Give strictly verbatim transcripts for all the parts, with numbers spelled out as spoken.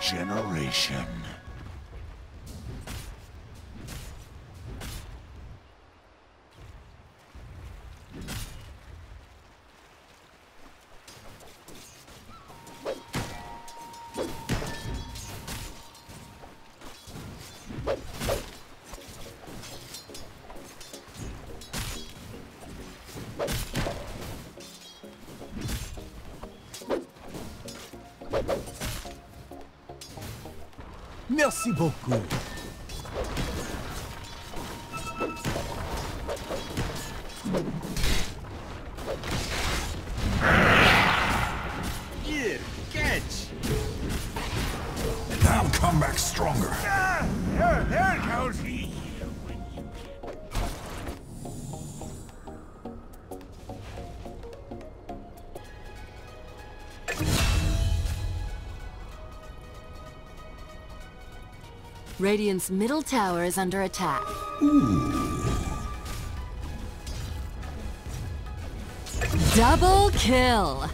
generation. Merci beaucoup. Here, catch. Now come back stronger. Ah, there, there it goes. Radiant's middle tower is under attack. Ooh. Double kill!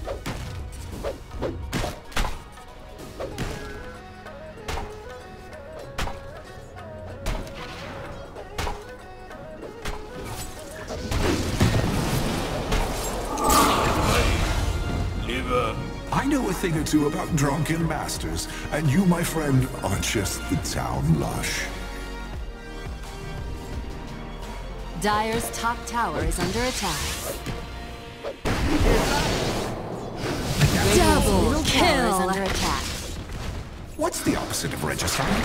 I know a thing or two about drunken masters, and you, my friend, are just the town lush. Dire's top tower is under attack. Double kill is under attack. What's the opposite of regicide?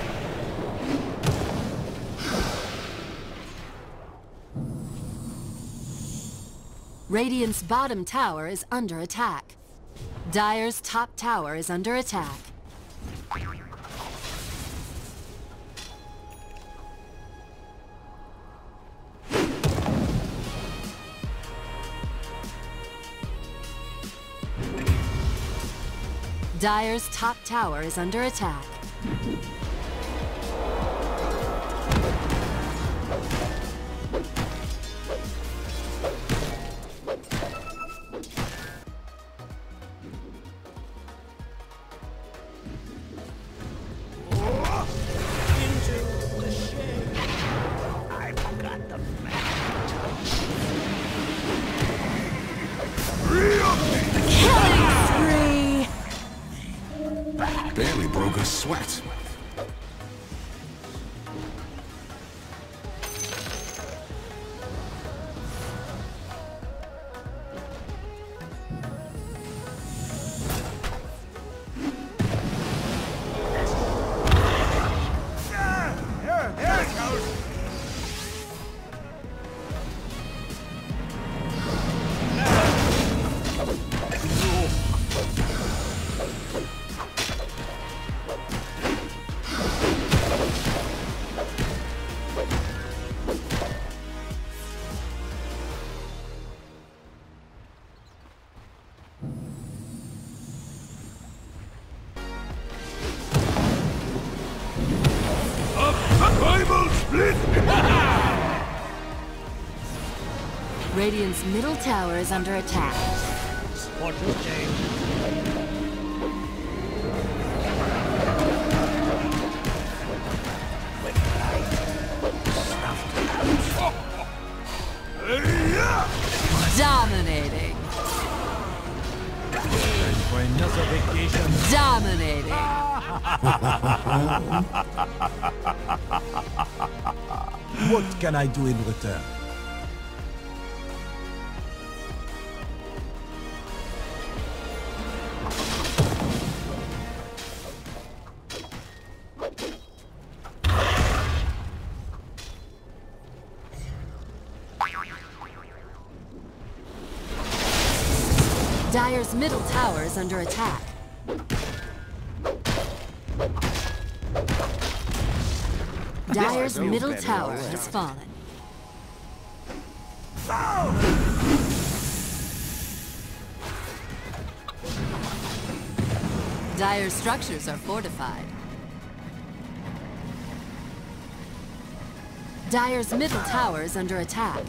Radiant's bottom tower is under attack. Dire's top tower is under attack. Dire's top tower is under attack. Barely broke a sweat. Radiant's middle tower is under attack. What will change? Dominating. Time for another vacation. Dominating. What can I do in return? Dire's middle tower is under attack. Dire's middle tower has fallen. Dire's structures are fortified. Dire's middle tower is under attack.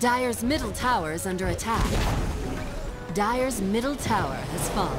Dire's middle tower is under attack. Dire's middle tower has fallen.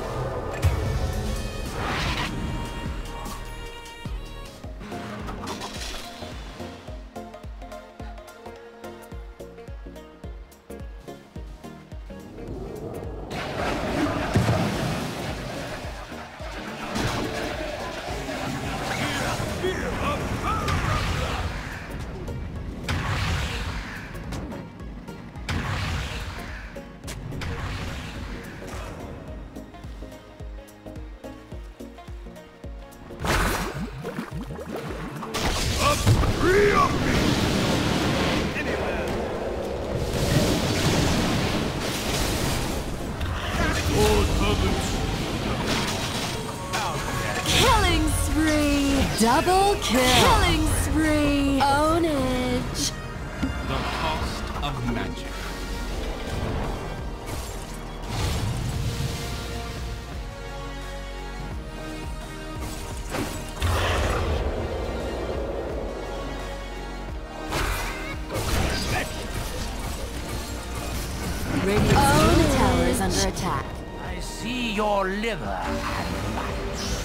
Killing spree! Double kill! Killing spree! Ownage! The cost of magic. Radiant's middle tower is under attack. I see your liver and light.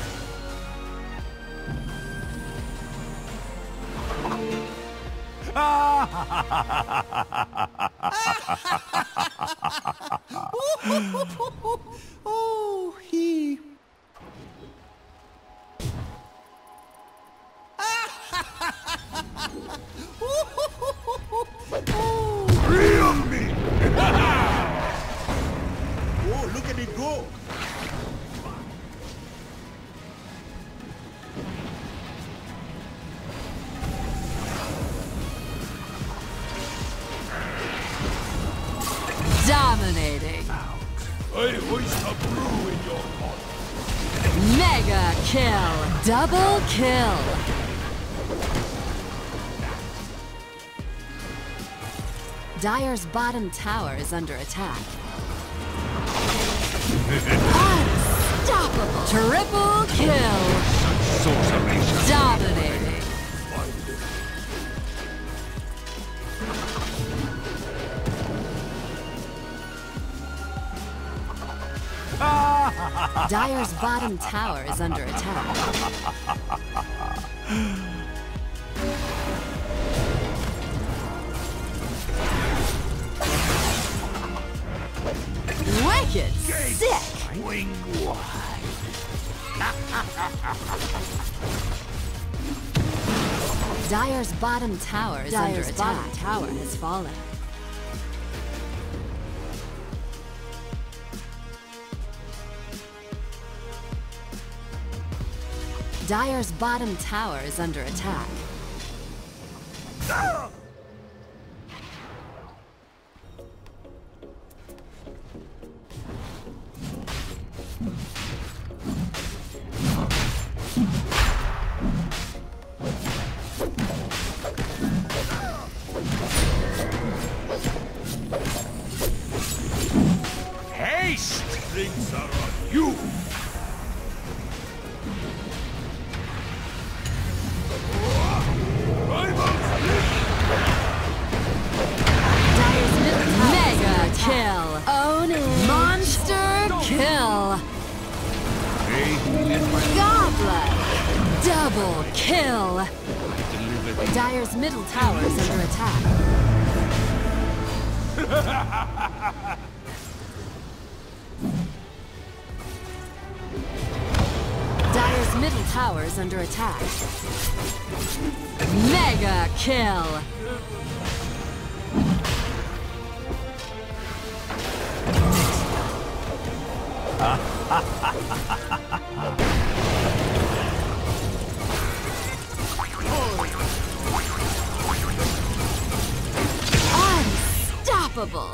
Oh, he. Free of me! Oh, look at it go. Dominating. I hoist a brew in your pot. Mega kill. Double kill. Dire's bottom tower is under attack. Unstoppable. Triple kill. Sorcery. Dominating. Dire's bottom tower is under attack. Wicked sick! Wing wide. Dire's bottom tower is Dire's under bottom attack. Tower has fallen. Dire's bottom tower is under attack. Haste! Things are on you. Dire's middle tower mega kill. Own it. Monster kill. Goblin. Double kill. Dire's middle tower is under attack. Dire's middle tower is under attack. Mega kill. Unstoppable.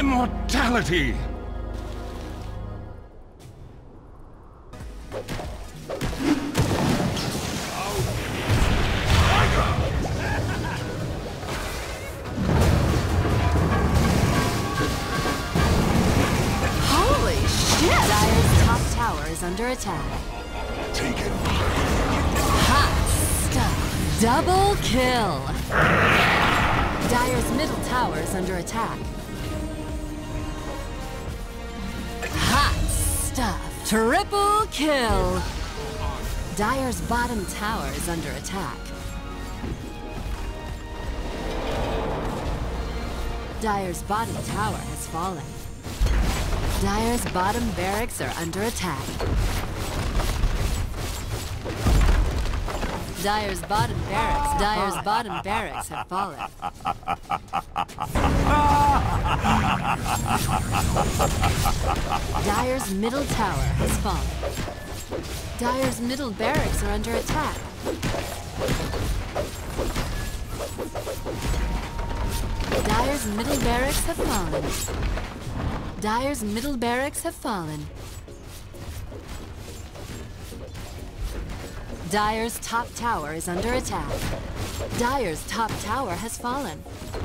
Immortality! under attack. Taken. Hot stuff. Double kill. Dire's middle tower is under attack. Hot stuff. Triple kill. Dire's bottom tower is under attack. Dire's bottom tower has fallen. Dire's bottom barracks are under attack. Dire's bottom barracks, Dire's bottom barracks have fallen. Dire's middle tower has fallen. Dire's middle barracks are under attack. Dire's middle barracks have fallen. Dire's middle barracks have fallen. Dire's top tower is under attack. Dire's top tower has fallen.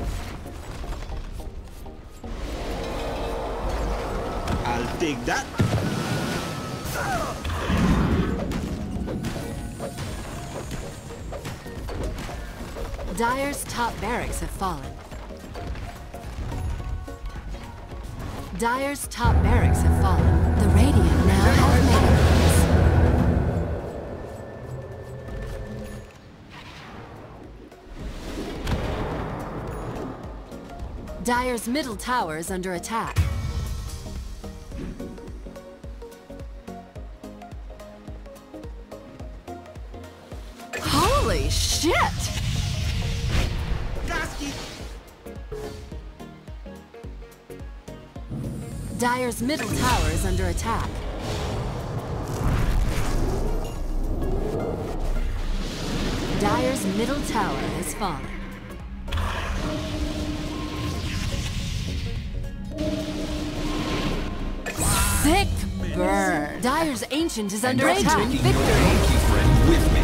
I'll take that. Dire's top barracks have fallen. Dire's top barracks have fallen. The Radiant now have many. Dire's middle tower is under attack. Holy shit! Dire's middle tower is under attack. Dire's middle tower has fallen. Sick burn. Dire's ancient is under attack. Victory. Friend with me.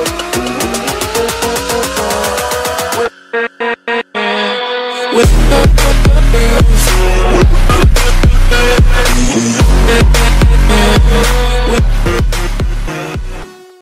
With